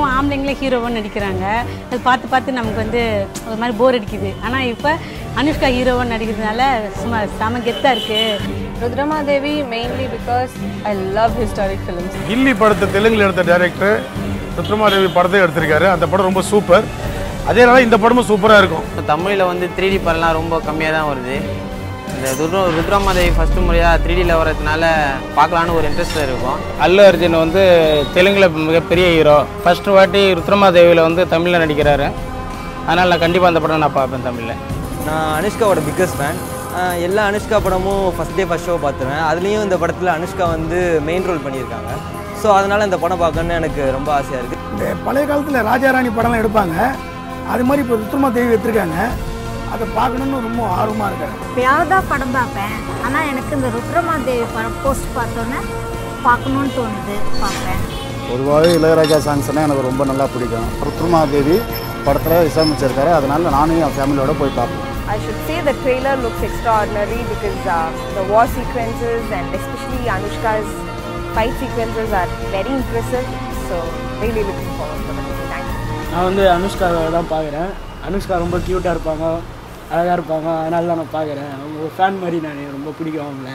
இப்போவும் ஆம்பளைங்களே ஹீரோவாக நடிக்கிறாங்க. அது பார்த்து பார்த்து நமக்கு வந்து ஒரு மாதிரி போர் அடிக்குது. ஆனால் இப்போ அனுஷ்கா ஹீரோவாக நடிக்கிறதுனால சும்மா செம கெத்தாக இருக்குது. Rudhramadevi mainly because I love historic films. கில்லி படத்தை தெலுங்குல எடுத்த டைரக்டர் ருத்ரமாதேவி படத்தை எடுத்திருக்காரு. அந்த படம் ரொம்ப சூப்பர். அதேனால இந்த படமும் சூப்பராக இருக்கும். தமிழில் வந்து 3D படம்லாம் ரொம்ப கம்மியாக தான் வருது. இந்த ருத்ரமாதேவி ஃபஸ்ட்டு முறையாக 3Dயில் வரதுனால பார்க்கலான்னு ஒரு இன்ட்ரெஸ்ட்டில் இருக்கும். அல்லு அர்ஜுன் வந்து தெலுங்கில் மிகப்பெரிய ஹீரோ. ஃபஸ்ட்டு வாட்டி ருத்ரமாதேவியில் வந்து தமிழில் நடிக்கிறாரு. அதனால் நான் கண்டிப்பாக அந்த படம் நான் பார்ப்பேன் தமிழில். நான் அனுஷ்காவோட பிக்கஸ்ட் ஃபேன். எல்லா அனுஷ்கா படமும் ஃபஸ்ட் டே ஃபஸ்ட் ஷோ பார்த்துருவேன். அதுலேயும் இந்த படத்தில் அனுஷ்கா வந்து மெயின் ரோல் பண்ணியிருக்காங்க. ஸோ அதனால் இந்த படம் பார்க்கணுன்னு எனக்கு ரொம்ப ஆசையாக இருக்குது. இந்த பழைய காலத்தில் ராஜாராணி படம்லாம் எடுப்பாங்க, அது மாதிரி இப்போ ருத்ரமாதேவி எடுத்திருக்காங்க. அதை பார்க்கணுன்னு ரொம்ப ஆர்வமாக இருக்கிறேன். எப்பயாவது தான் படம் பார்ப்பேன். ஆனால் எனக்கு இந்த ருத்ரமாதேவி படம் போஸ்ட் பார்த்தோன்னே பார்க்கணுன்னு தோணுது, பார்ப்பேன். பொதுவாகவே இளையராஜா சாங்ஸ்னால் எனக்கு ரொம்ப நல்லா பிடிக்கும். ருத்ரமாதேவி படத்தில் இசையமைச்சிருக்காரு. அதனால் நானும் என் ஃபேமிலியோடு போய் பார்ப்பேன். I should say the trailer looks extraordinary because the war sequences and especially Anushka's fight sequences are very impressive. So really looking forward to the movie. Thank you. நான் வந்து அனுஷ்காவை தான் பார்க்குறேன். அனுஷ்கா ரொம்ப க்யூட்டாக இருப்பாங்க, அழகாக இருப்பாங்க. அதனால தான் நான் பார்க்குறேன். அவங்க ஒரு ஃபேன் மாதிரி நான் ரொம்ப பிடிக்கும் அவங்கள.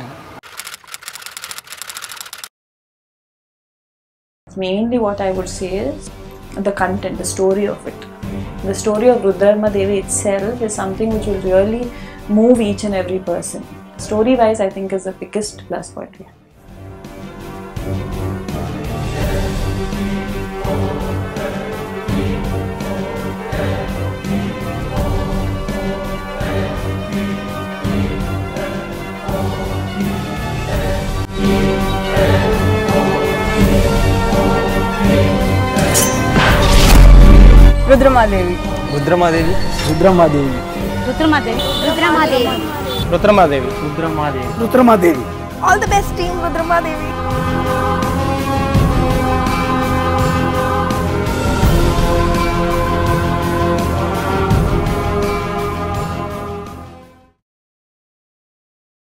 Mainly what I would say is the content, the story of it. The story of Rudhramadevi itself is something which will really move each and every person. Story wise, I think is the biggest plus point here. Rudhramadevi. Rudhramadevi. Rudhramadevi. Rudhramadevi. Rudhramadevi. Rudhramadevi. Rudhramadevi. Rudhramadevi. All the best team Rudhramadevi.